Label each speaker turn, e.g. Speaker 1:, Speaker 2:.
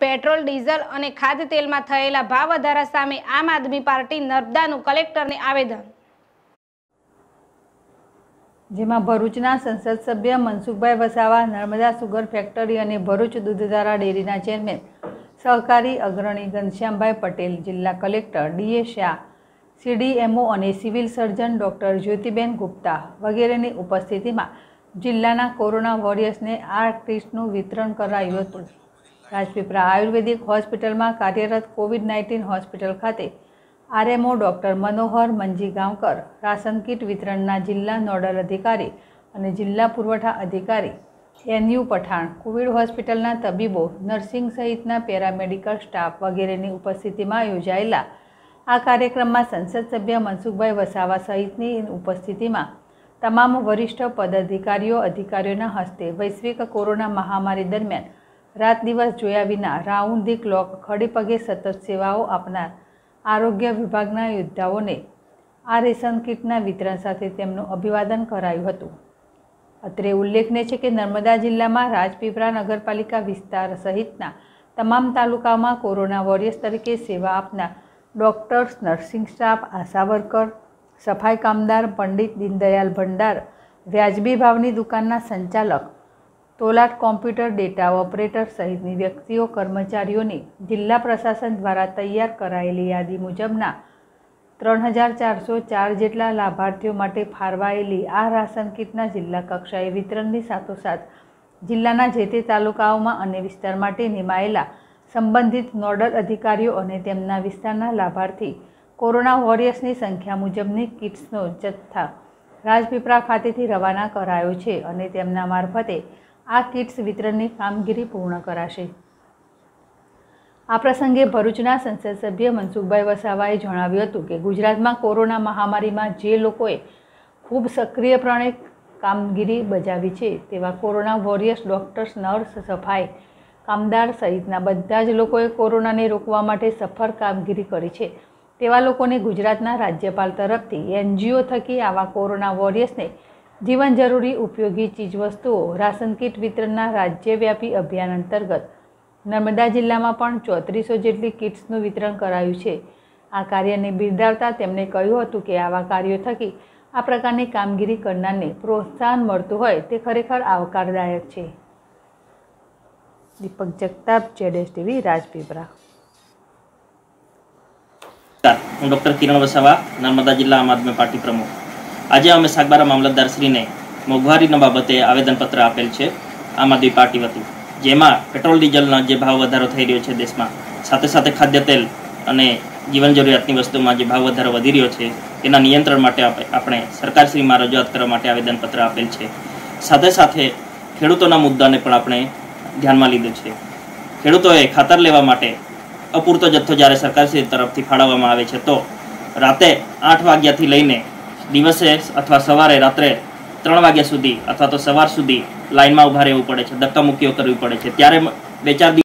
Speaker 1: Petrol, diesel અને ખાદ્ય તેલમાં થયેલા ભાવ વધારા સામે આમ આદમી પાર્ટી નર્મદાનું કલેક્ટરને આવેદન,
Speaker 2: જેમાં ભરૂચના સંસદ સભ્ય મનસુખભાઈ વસાવા, નર્મદા સુગર ફેક્ટરી અને ભરૂચ દૂધધારા ડેરીના ચેરમેન સહકારી અગ્રણી ઘનશ્યામભાઈ પટેલ, જિલ્લા કલેક્ટર ડી.એ. શાહ, સીડીએમઓ અને civil surgeon doctor Jyotiben Gupta વગેરેની ઉપસ્થિતિમાં જિલ્લાના કોરોના વોરિયર્સને આ કિટ્સનું વિતરણ કરાયું હતું. રાજપીપળા આયુર્વેદિક હોસ્પિટલમાં કાર્યરત કોવિડ-19 હોસ્પિટલ ખાતે RMO doctor Manohar Manjigaonkar, ration kit વિતરણના જિલ્લા નોડલ અધિકારી અને જિલ્લા પુરવઠા અધિકારી એનયુ પઠાણ, કોવિડ હોસ્પિટલના તબીબો, નર્સિંગ સહિતના પેરામેડિકલ સ્ટાફ વગેરેની ઉપસ્થિતિમાં યોજાયેલા આ કાર્યક્રમમાં સંસદ સભ્ય મનસુખભાઈ વસાવા સહિતની ઉપસ્થિતિમાં તમામ વરિષ્ઠ પદાધિકારીઓ અધિકારીઓના હસ્તે વૈશ્વિક કોરોના મહામારી દરમિયાન રાત દિવસ જોયા વિના રાઉન્ડ ધી ક્લોક ખડે પગે સતત સેવાઓ આપનાર આરોગ્ય વિભાગના યોદ્ધાઓને આ રેશન કીટના વિતરણ સાથે તેમનું અભિવાદન કરાયું હતું. અત્રે ઉલ્લેખનીય છે કે નર્મદા જિલ્લામાં રાજપીપળા નગરપાલિકા વિસ્તાર સહિતના તમામ તાલુકામાં કોરોના વોરિયર્સ તરીકે સેવા આપનાર doctors, nursing staff, ASHA worker, સફાઈ કામદાર, પંડિત દીનદયાલ ભંડાર, વ્યાજબી ભાવની દુકાનના સંચાલક, તોલાટ, કોમ્પ્યુટર ડેટા ઓપરેટર સહિતની વ્યક્તિઓ, કર્મચારીઓની જિલ્લા પ્રશાસન દ્વારા તૈયાર કરાયેલી યાદી મુજબના 3404 જેટલા લાભાર્થીઓ માટે ફાળવાયેલી આ રાશન કીટના જિલ્લા કક્ષાએ વિતરણની સાથોસાથ જિલ્લાના જે તે તાલુકાઓમાં અને વિસ્તાર માટે નિમાયેલા સંબંધિત નોડલ અધિકારીઓ અને તેમના વિસ્તારના લાભાર્થી કોરોના વોરિયર્સની સંખ્યા મુજબની કિટ્સનો જથ્થા રાજપીપળા ખાતેથી રવાના કરાયો છે અને તેમના મારફતે આ કિટ્સ વિતરણની કામગીરી પૂર્ણ કરાશે. આ પ્રસંગે ભરૂચના સંસદ સભ્ય મનસુખભાઈ વસાવાએ જણાવ્યું હતું કે ગુજરાતમાં કોરોના મહામારીમાં જે લોકોએ ખૂબ સક્રિયપણે કામગીરી બજાવી છે તેવા કોરોના વોરિયર્સ, ડૉક્ટર્સ, નર્સ, સફાઈ કામદાર સહિતના બધા જ લોકોએ કોરોનાને રોકવા માટે સફળ કામગીરી કરી છે. તેવા લોકોને ગુજરાતના રાજ્યપાલ તરફથી એનજીઓ થકી આવા કોરોના વોરિયર્સને જીવન જરૂરી ઉપયોગી ચીજવસ્તુઓ રાશન કીટ વિતરણના રાજ્યવ્યાપી અભિયાન અંતર્ગત નર્મદા જિલ્લામાં પણ 3400 જેટલી કિટ્સનું વિતરણ કરાયું છે. આ કાર્યને બિરદાવતા તેમણે કહ્યું હતું કે આવા કાર્યો થકી આ પ્રકારની કામગીરી કરનારને પ્રોત્સાહન મળતું હોય તે ખરેખર આવકારદાયક છે. દીપક જગતાપ, ZSTV, રાજપીપળા.
Speaker 3: હું ડૉક્ટર કિરણ વસાવા, નર્મદા જિલ્લા આમ આદમી પાર્ટી પ્રમુખ. આજે અમે સાગબારા મામલતદારશ્રીને મોંઘવારીના બાબતે આવેદનપત્ર આપેલ છે આમ આદમી પાર્ટી વતી, જેમાં પેટ્રોલ ડીઝલનો જે ભાવ વધારો થઈ રહ્યો છે દેશમાં, સાથે સાથે ખાદ્ય તેલ અને જીવન જરૂરિયાતની વસ્તુમાં જે ભાવ વધારો વધી રહ્યો છે તેના નિયંત્રણ માટે આપણે સરકારશ્રીમાં રજૂઆત કરવા માટે આવેદનપત્ર આપેલ છે. સાથે સાથે ખેડૂતોના મુદ્દાને પણ આપણે ધ્યાનમાં લીધું છે. ખેડૂતોએ ખાતર લેવા માટે અપૂરતો જથ્થો જ્યારે સરકારશ્રી તરફથી ફાળવવામાં આવે છે તો રાતે 8 વાગ્યાથી લઈને દિવસે અથવા સવારે રાત્રે 3 વાગ્યા સુધી અથવા તો સવાર સુધી લાઇનમાં ઊભા રહેવું પડે છે, ધક્કામુક્કીઓ કરવી પડે છે. ત્યારે 2-4